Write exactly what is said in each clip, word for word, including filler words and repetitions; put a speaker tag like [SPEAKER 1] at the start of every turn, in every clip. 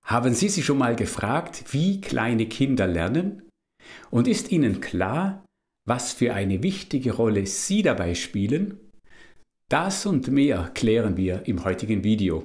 [SPEAKER 1] Haben Sie sich schon mal gefragt, wie kleine Kinder lernen? Und ist Ihnen klar, was für eine wichtige Rolle Sie dabei spielen? Das und mehr klären wir im heutigen Video.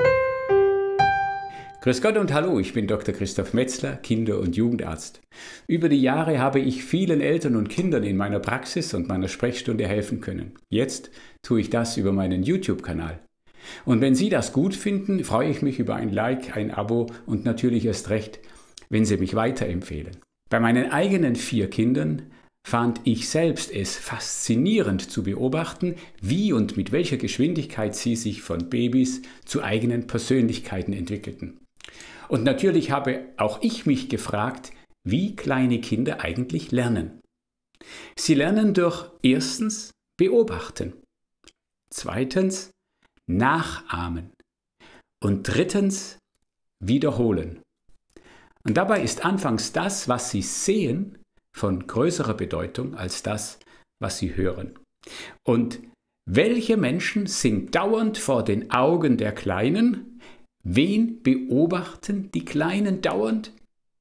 [SPEAKER 1] Grüß Gott und hallo, ich bin Doktor Christoph Metzler, Kinder- und Jugendarzt. Über die Jahre habe ich vielen Eltern und Kindern in meiner Praxis und meiner Sprechstunde helfen können. Jetzt tue ich das über meinen YouTube-Kanal. Und wenn Sie das gut finden, freue ich mich über ein Like, ein Abo und natürlich erst recht, wenn Sie mich weiterempfehlen. Bei meinen eigenen vier Kindern fand ich selbst es faszinierend zu beobachten, wie und mit welcher Geschwindigkeit sie sich von Babys zu eigenen Persönlichkeiten entwickelten. Und natürlich habe auch ich mich gefragt, wie kleine Kinder eigentlich lernen. Sie lernen durch erstens beobachten, zweitens nachahmen und drittens wiederholen. Und dabei ist anfangs das, was sie sehen, von größerer Bedeutung als das, was sie hören. Und welche Menschen sind dauernd vor den Augen der Kleinen? Wen beobachten die Kleinen dauernd?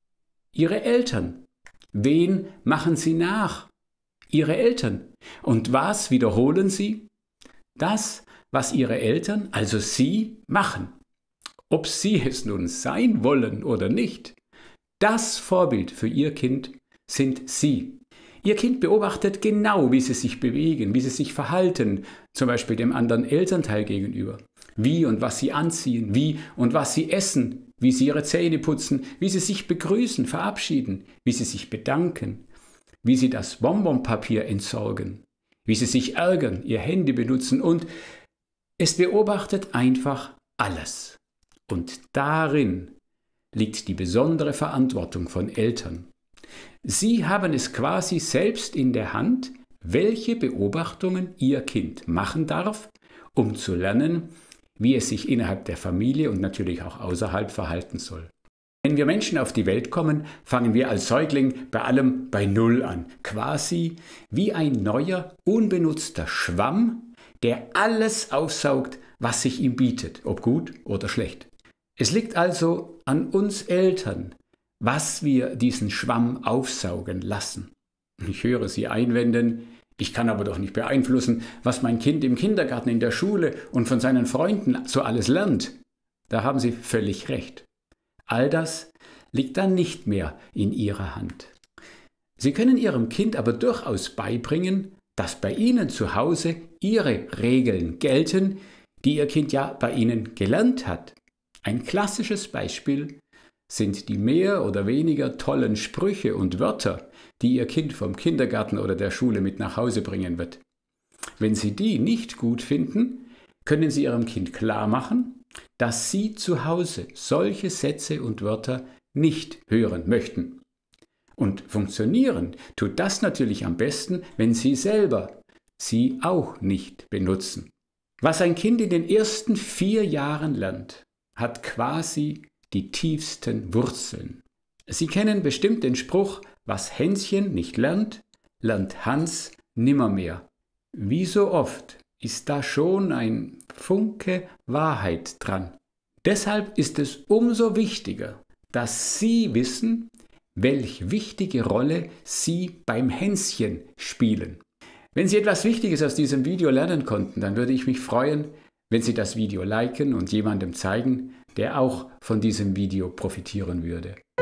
[SPEAKER 1] Ihre Eltern. Wen machen sie nach? Ihre Eltern. Und was wiederholen sie? Das, was ihre Eltern, also sie, machen. Ob sie es nun sein wollen oder nicht. Das Vorbild für ihr Kind sind Sie. Ihr Kind beobachtet genau, wie sie sich bewegen, wie sie sich verhalten, zum Beispiel dem anderen Elternteil gegenüber. Wie und was sie anziehen, wie und was sie essen, wie sie ihre Zähne putzen, wie sie sich begrüßen, verabschieden, wie sie sich bedanken, wie sie das Bonbonpapier entsorgen, wie sie sich ärgern, ihr Handy benutzen und es beobachtet einfach alles. Und darin liegt die besondere Verantwortung von Eltern. Sie haben es quasi selbst in der Hand, welche Beobachtungen Ihr Kind machen darf, um zu lernen, wie es sich innerhalb der Familie und natürlich auch außerhalb verhalten soll. Wenn wir Menschen auf die Welt kommen, fangen wir als Säugling bei allem bei Null an, quasi wie ein neuer, unbenutzter Schwamm, der alles aufsaugt, was sich ihm bietet, ob gut oder schlecht. Es liegt also an uns Eltern, was wir diesen Schwamm aufsaugen lassen. Ich höre Sie einwenden, ich kann aber doch nicht beeinflussen, was mein Kind im Kindergarten, in der Schule und von seinen Freunden so alles lernt. Da haben Sie völlig recht. All das liegt dann nicht mehr in Ihrer Hand. Sie können Ihrem Kind aber durchaus beibringen, dass bei Ihnen zu Hause Ihre Regeln gelten, die Ihr Kind ja bei Ihnen gelernt hat. Ein klassisches Beispiel sind die mehr oder weniger tollen Sprüche und Wörter, die Ihr Kind vom Kindergarten oder der Schule mit nach Hause bringen wird. Wenn Sie die nicht gut finden, können Sie Ihrem Kind klar machen, dass Sie zu Hause solche Sätze und Wörter nicht hören möchten. Und funktionieren tut das natürlich am besten, wenn Sie selber sie auch nicht benutzen. Was ein Kind in den ersten vier Jahren lernt, hat quasi die tiefsten Wurzeln. Sie kennen bestimmt den Spruch, was Hänschen nicht lernt, lernt Hans nimmermehr. Wie so oft ist da schon ein Funke Wahrheit dran. Deshalb ist es umso wichtiger, dass Sie wissen, welche wichtige Rolle Sie beim Hänschen spielen. Wenn Sie etwas Wichtiges aus diesem Video lernen konnten, dann würde ich mich freuen, wenn Sie das Video liken und jemandem zeigen, der auch von diesem Video profitieren würde.